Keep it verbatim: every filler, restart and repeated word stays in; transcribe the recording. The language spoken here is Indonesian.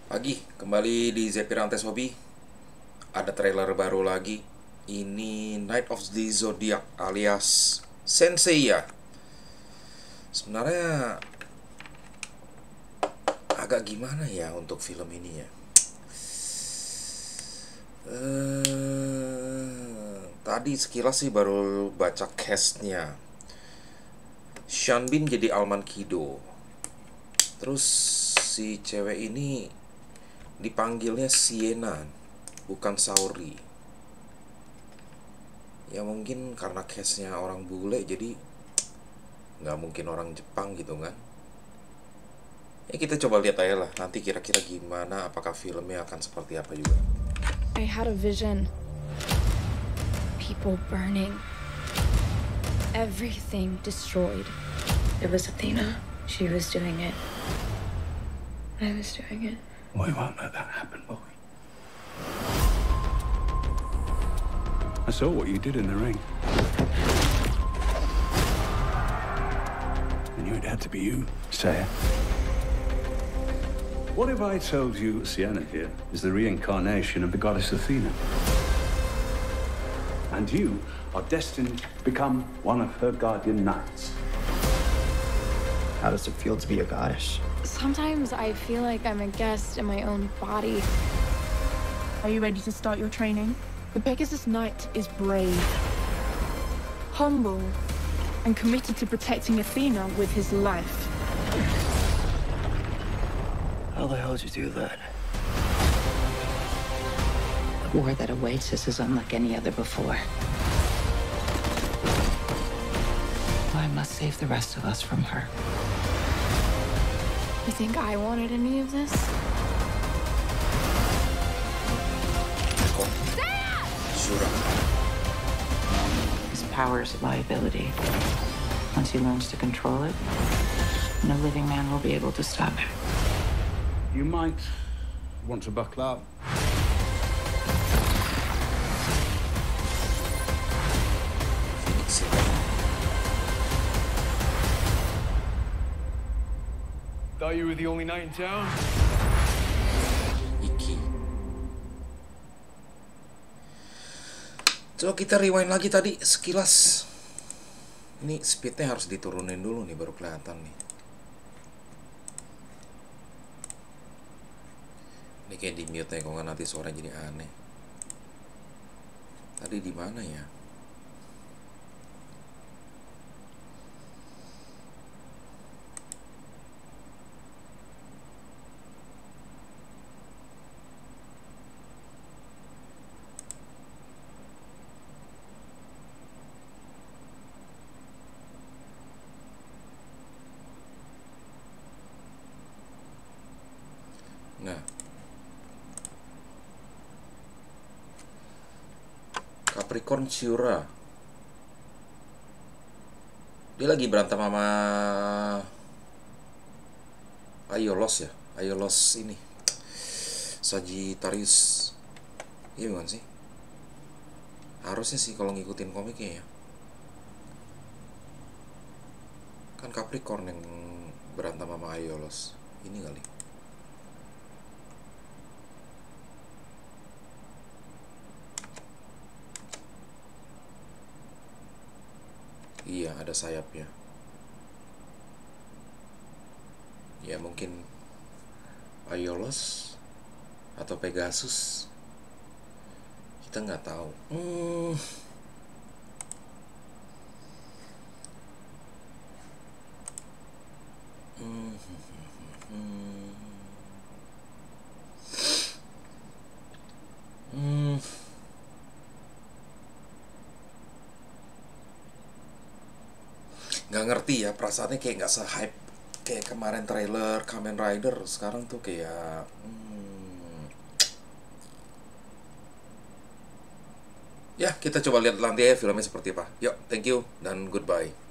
Pagi, kembali di Zepirantes Hobby. Ada trailer baru lagi. Ini Night of the Zodiac alias Senseiya. Sebenarnya agak gimana ya untuk film ini ya. Eh, tadi sekilas sih baru baca castnya. Sean Bean jadi Alman Kido. Terus si cewek ini dipanggilnya Sienna, bukan Saori. Ya mungkin karena case-nya orang bule, jadi nggak mungkin orang Jepang gitu kan. Ya kita coba lihat aja lah, nanti kira-kira gimana, apakah filmnya akan seperti apa juga. I had a vision. People burning. Everything destroyed. It was Athena. She was doing it. I was doing it. We won't let that happen, will we? I saw what you did in the ring. I knew it had to be you, Saya. What if I told you Sienna here is the reincarnation of the goddess Athena? And you are destined to become one of her guardian knights. How does it feel to be a goddess? Sometimes I feel like I'm a guest in my own body. Are you ready to start your training? The Pegasus Knight is brave, humble, and committed to protecting Athena with his life. How the hell did you do that? The war that awaits us is unlike any other before. I must save the rest of us from her. You think I wanted any of this? Shura. His power is a liability. Once he learns to control it, no living man will be able to stop him. You might want to buckle up. Thought you were the only knight in town? Iki. Coba kita rewind lagi tadi sekilas. Ini speednya harus diturunin dulu nih baru kelihatan nih. Ini kayak di mute nih, kalau nggak nanti suara jadi aneh. Tadi di mana ya? Nah, Capricorn Shura. Dia lagi berantem sama Aiolos ya, Aiolos ini Sagittarius. Iya bukan sih? Harusnya sih kalau ngikutin komiknya ya. Kan Capricorn yang berantem sama Aiolos. Ini kali. Iya, ada sayapnya. Ya mungkin Aiolos atau Pegasus. Kita nggak tahu. Hmm. Hmm. Hmm. Hmm. Nggak ngerti ya, perasaannya kayak nggak se-hype kayak kemarin trailer Kamen Rider. Sekarang tuh kayak hmm. Ya kita coba lihat nanti ya filmnya seperti apa. Yuk, thank you dan goodbye.